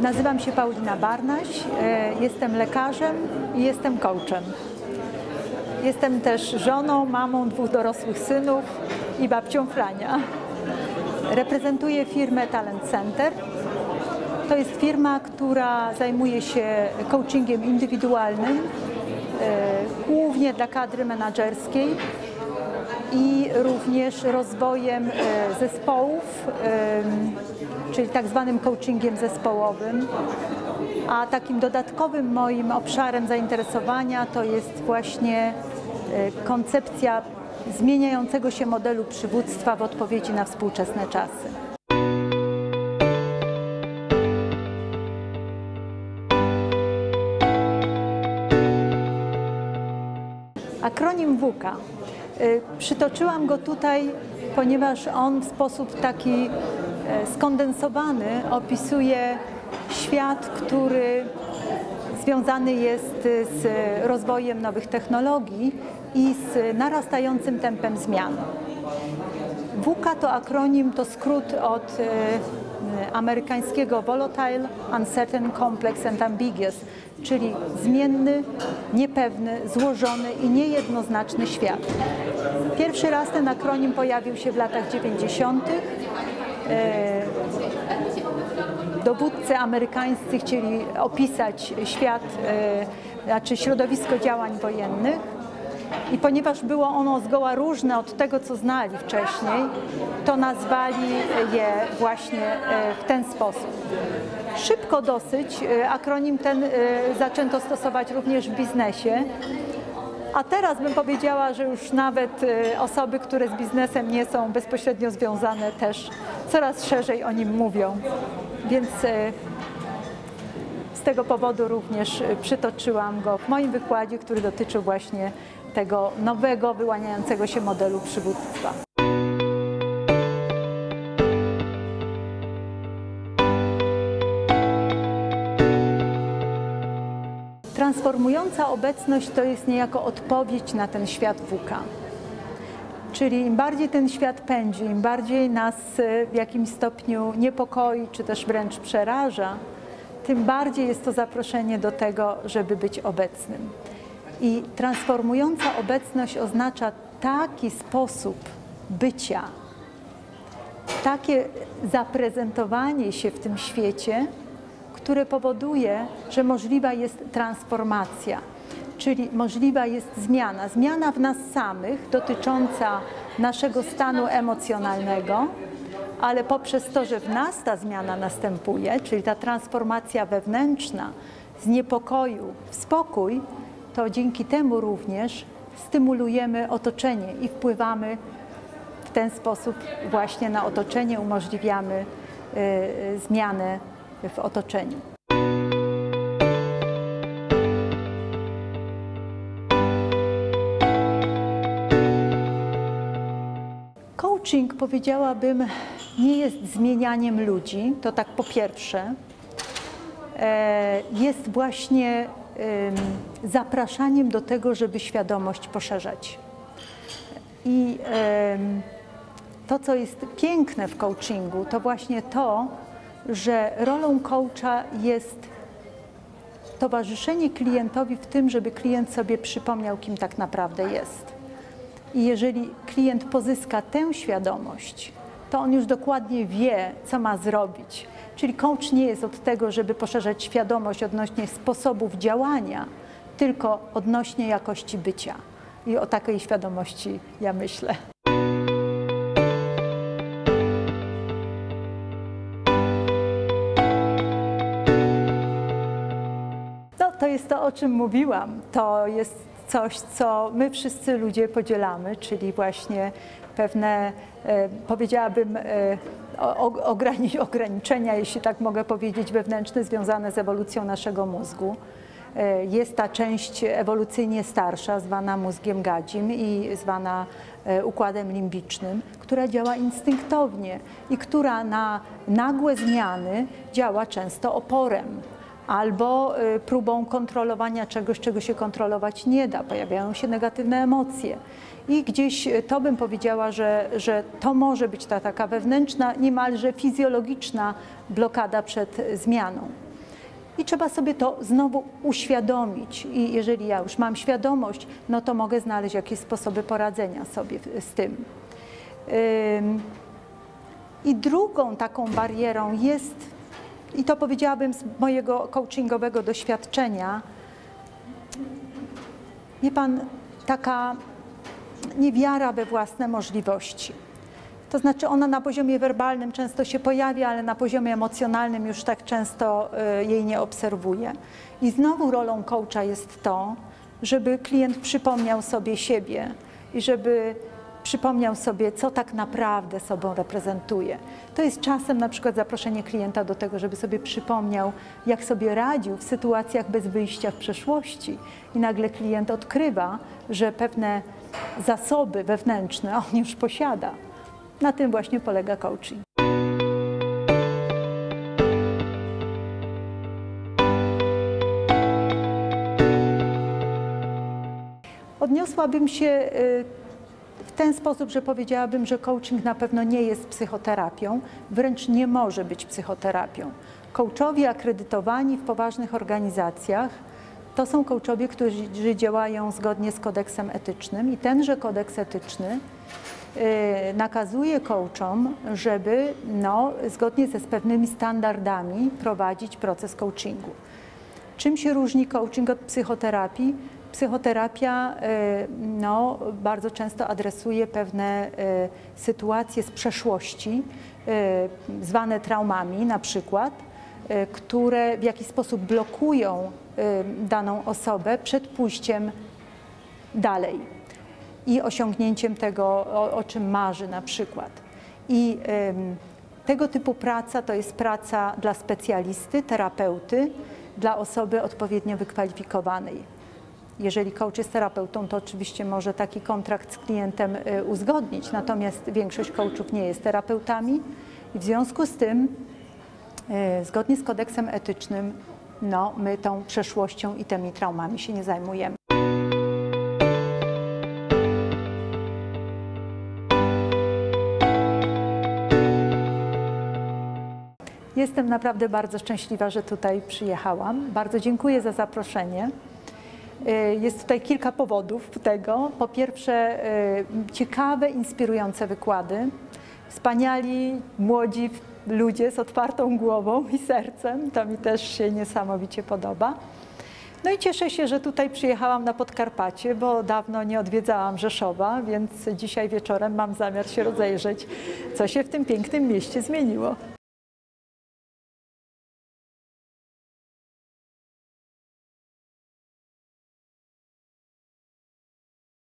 Nazywam się Paulina Barnaś, jestem lekarzem i jestem coachem. Jestem też żoną, mamą 2 dorosłych synów i babcią Frania. Reprezentuję firmę Talent Center. To jest firma, która zajmuje się coachingiem indywidualnym, głównie dla kadry menedżerskiej i również rozwojem zespołów, czyli tak zwanym coachingiem zespołowym. A takim dodatkowym moim obszarem zainteresowania to jest właśnie koncepcja zmieniającego się modelu przywództwa w odpowiedzi na współczesne czasy. Akronim WUKA. Przytoczyłam go tutaj, ponieważ on w sposób taki skondensowany opisuje świat, który związany jest z rozwojem nowych technologii i z narastającym tempem zmian. WUKA to akronim, to skrót od amerykańskiego Volatile, Uncertain, Complex and Ambiguous, czyli zmienny, niepewny, złożony i niejednoznaczny świat. Pierwszy raz ten akronim pojawił się w latach 90. Dowódcy amerykańscy chcieli opisać świat, znaczy środowisko działań wojennych i ponieważ było ono zgoła różne od tego, co znali wcześniej, to nazwali je właśnie w ten sposób. Szybko dosyć akronim ten zaczęto stosować również w biznesie, a teraz bym powiedziała, że już nawet osoby, które z biznesem nie są bezpośrednio związane, też coraz szerzej o nim mówią. Więc z tego powodu również przytoczyłam go w moim wykładzie, który dotyczył właśnie tego nowego, wyłaniającego się modelu przywództwa. Transformująca obecność to jest niejako odpowiedź na ten świat WUKA. Czyli im bardziej ten świat pędzi, im bardziej nas w jakimś stopniu niepokoi, czy też wręcz przeraża, tym bardziej jest to zaproszenie do tego, żeby być obecnym. I transformująca obecność oznacza taki sposób bycia, takie zaprezentowanie się w tym świecie, które powoduje, że możliwa jest transformacja, czyli możliwa jest zmiana. Zmiana w nas samych dotycząca naszego stanu emocjonalnego, ale poprzez to, że w nas ta zmiana następuje, czyli ta transformacja wewnętrzna z niepokoju w spokój, to dzięki temu również stymulujemy otoczenie i wpływamy w ten sposób właśnie na otoczenie, umożliwiamy zmianę w otoczeniu. Coaching, powiedziałabym, nie jest zmienianiem ludzi, to tak po pierwsze. Jest właśnie zapraszaniem do tego, żeby świadomość poszerzać. I to, co jest piękne w coachingu, to właśnie to, że rolą coacha jest towarzyszenie klientowi w tym, żeby klient sobie przypomniał, kim tak naprawdę jest. I jeżeli klient pozyska tę świadomość, to on już dokładnie wie, co ma zrobić. Czyli coach nie jest od tego, żeby poszerzać świadomość odnośnie sposobów działania, tylko odnośnie jakości bycia. I o takiej świadomości ja myślę. To jest to, o czym mówiłam. To jest coś, co my wszyscy ludzie podzielamy, czyli właśnie pewne, powiedziałabym, ograniczenia, jeśli tak mogę powiedzieć, wewnętrzne związane z ewolucją naszego mózgu. Jest ta część ewolucyjnie starsza, zwana mózgiem gadzim i zwana układem limbicznym, która działa instynktownie i która na nagłe zmiany działa często oporem albo próbą kontrolowania czegoś, czego się kontrolować nie da. Pojawiają się negatywne emocje. I gdzieś to bym powiedziała, że to może być ta taka wewnętrzna, niemalże fizjologiczna blokada przed zmianą. I trzeba sobie to znowu uświadomić. I jeżeli ja już mam świadomość, no to mogę znaleźć jakieś sposoby poradzenia sobie z tym. I drugą taką barierą jest, i to powiedziałabym z mojego coachingowego doświadczenia, wie pan, taka niewiara we własne możliwości. To znaczy ona na poziomie werbalnym często się pojawia, ale na poziomie emocjonalnym już tak często jej nie obserwuję. I znowu rolą coacha jest to, żeby klient przypomniał sobie siebie i żeby przypomniał sobie, co tak naprawdę sobą reprezentuje. To jest czasem na przykład zaproszenie klienta do tego, żeby sobie przypomniał, jak sobie radził w sytuacjach bez wyjścia w przeszłości. I nagle klient odkrywa, że pewne zasoby wewnętrzne on już posiada. Na tym właśnie polega coaching. Odniosłabym się w ten sposób, że powiedziałabym, że coaching na pewno nie jest psychoterapią, wręcz nie może być psychoterapią. Coachowie akredytowani w poważnych organizacjach to są coachowie, którzy działają zgodnie z kodeksem etycznym i tenże kodeks etyczny nakazuje coachom, żeby zgodnie ze pewnymi standardami prowadzić proces coachingu. Czym się różni coaching od psychoterapii? Psychoterapia bardzo często adresuje pewne sytuacje z przeszłości, zwane traumami na przykład, które w jakiś sposób blokują daną osobę przed pójściem dalej i osiągnięciem tego, o czym marzy na przykład. I tego typu praca to jest praca dla specjalisty, terapeuty, dla osoby odpowiednio wykwalifikowanej. Jeżeli coach jest terapeutą, to oczywiście może taki kontrakt z klientem uzgodnić, natomiast większość coachów nie jest terapeutami i w związku z tym, zgodnie z kodeksem etycznym, my tą przeszłością i tymi traumami się nie zajmujemy. Jestem naprawdę bardzo szczęśliwa, że tutaj przyjechałam. Bardzo dziękuję za zaproszenie. Jest tutaj kilka powodów tego. Po pierwsze, ciekawe, inspirujące wykłady. Wspaniali, młodzi ludzie z otwartą głową i sercem. To mi też się niesamowicie podoba. No i cieszę się, że tutaj przyjechałam na Podkarpacie, bo dawno nie odwiedzałam Rzeszowa, więc dzisiaj wieczorem mam zamiar się rozejrzeć, co się w tym pięknym mieście zmieniło.